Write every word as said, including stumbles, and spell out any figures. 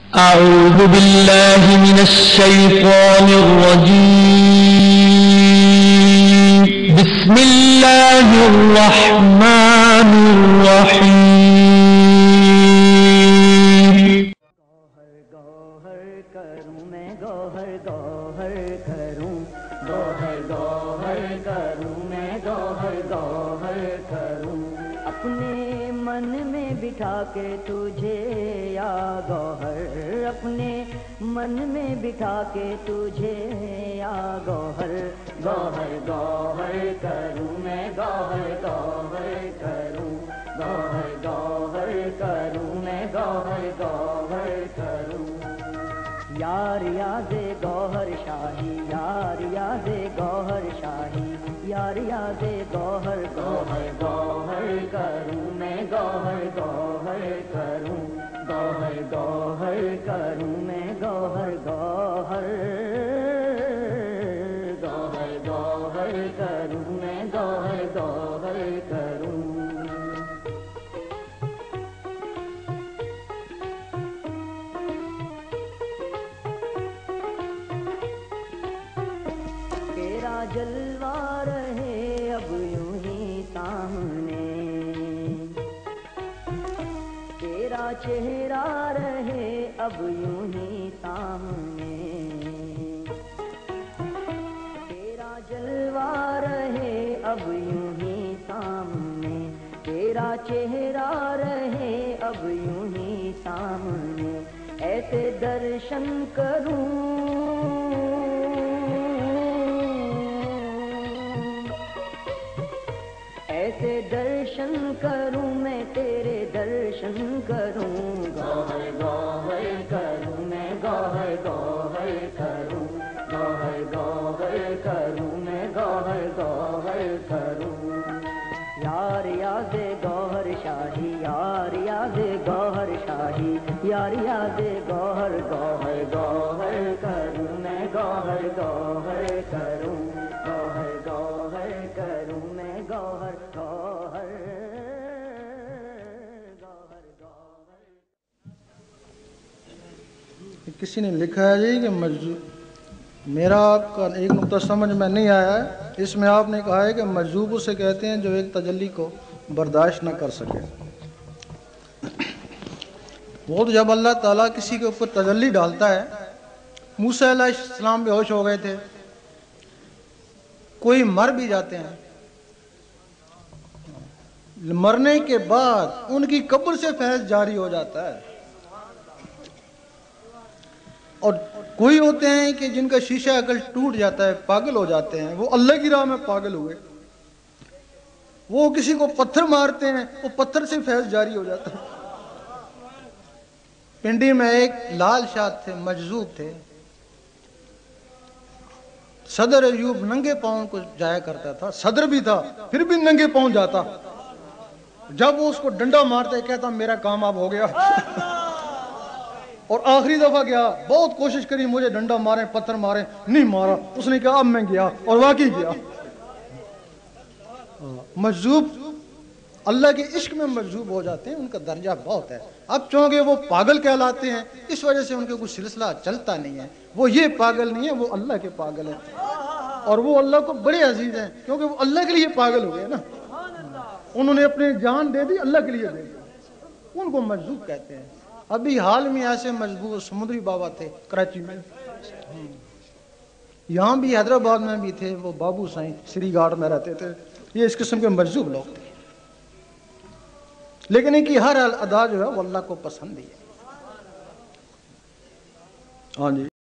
أعوذ بالله من الشيطان الرجيم. بسم الله الرحمن الرحيم. گوہر گوہر کروں میں گوہر گوہر کروں گوہر گوہر کروں میں گوہر گوہر کروں اپنے من میں بٹھا کے تجھے یا گوہر اپنے من میں بٹھا کے تجھے یا گوہر گوہر گوہر کروں میں گوہر گوہر کروں گوہر گوہر کروں میں گوہر گوہر کروں یار یاد گوہر شاہی یار یاد گوہر شاہی یار یاد گوہر گوہر گوہر کروں میں گوہر گوہر کروں گوہر گوہر کروں میں گوہر گوہر گوہر گوہر کروں میں گوہر گوہر کروں تیرا جلوہ رہے اب یوں ہی سامنے تیرا چہرہ رہے اب یوں ہی سامنے تیرا جلوہ رہے اب یوں ہی سامنے تیرا چہرہ رہے اب یوں ہی سامنے ایسے درشن کروں ایسے درشن کروں میں تیرے درشن کروں گوہر گوہر کروں میں گوہر گوہر کروں گوہر گوہر کروں میں گوہر گوہر کروں یار یاد گوہر شاہی یار یاد گوہر شاہی یار یاد گوہر گوہر گوہر کروں میں گوہر گوہر کروں گوہر گوہر کروں میں گوہر گوہر گوہر گوہر کسی نے لکھا ہے جی کہ مجذوب میرا آپ کا ایک نقطہ سمجھ میں نہیں آیا ہے. اس میں آپ نے کہا ہے کہ مجذوب اسے کہتے ہیں جو ایک تجلی کو برداشت نہ کر سکے. وہ تو جب اللہ تعالیٰ کسی کے اوپر تجلی ڈالتا ہے, موسیٰ علیہ السلام بے ہوش ہو گئے تھے, کوئی مر بھی جاتے ہیں, مرنے کے بعد ان کی قبر سے فیض جاری ہو جاتا ہے. اور کوئی ہوتے ہیں کہ جن کا شیشہ عقل ٹوٹ جاتا ہے, پاگل ہو جاتے ہیں, وہ اللہ کی راہ میں پاگل ہوئے, وہ کسی کو پتھر مارتے ہیں, وہ پتھر سے فیض جاری ہو جاتا ہے. پنڈی میں ایک لال شاہ تھے, مجذوب تھے. صدر ایوب ننگے پاؤں کو جایا کرتا تھا, صدر بھی تھا پھر بھی ننگے پاؤں جاتا. جب وہ اس کو ڈنڈا مارتا ہے کہتا میرا کام اب ہو گیا. اور آخری دفعہ گیا, بہت کوشش کری مجھے ڈنڈا مارے پتھر مارے, نہیں مارا. اس نے کہا اب میں گیا, اور واقعی گیا. مجذوب اللہ کے عشق میں مجذوب ہو جاتے ہیں, ان کا درجہ بہت ہے. اب چونکہ وہ پاگل کہلاتے ہیں اس وجہ سے ان کے کوئی سلسلہ چلتا نہیں ہے. وہ یہ پاگل نہیں ہے, وہ اللہ کے پاگل ہیں, اور وہ اللہ کو بڑے عزیز ہیں کیونکہ وہ اللہ کے لیے پاگل ہو گئے نا. انہوں نے اپنی جان دے دی, اللہ کے لیے دے دی, ان کو مجذوب کہتے ہیں. ابھی حال میں ایسے مجذوب سمندری بابا تھے کراچی میں, یہاں بھی حیدرآباد میں بھی تھے, وہ بابو سائیں سری گھاٹ میں رہتے تھے. یہ اس قسم کے مجذوب لوگ تھے, لیکن ان کی ہر ادا جو ہے وہ اللہ کو پسند ہی ہے. ہاں جی.